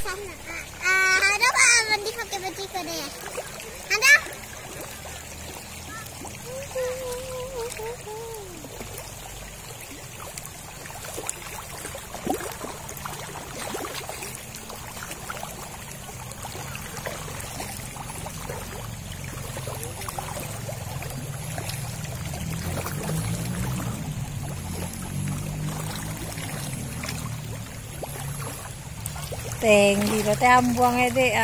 sana. Ada apa mandi pakai baju kau deh? Ada? Teng di lo te ambuang ede.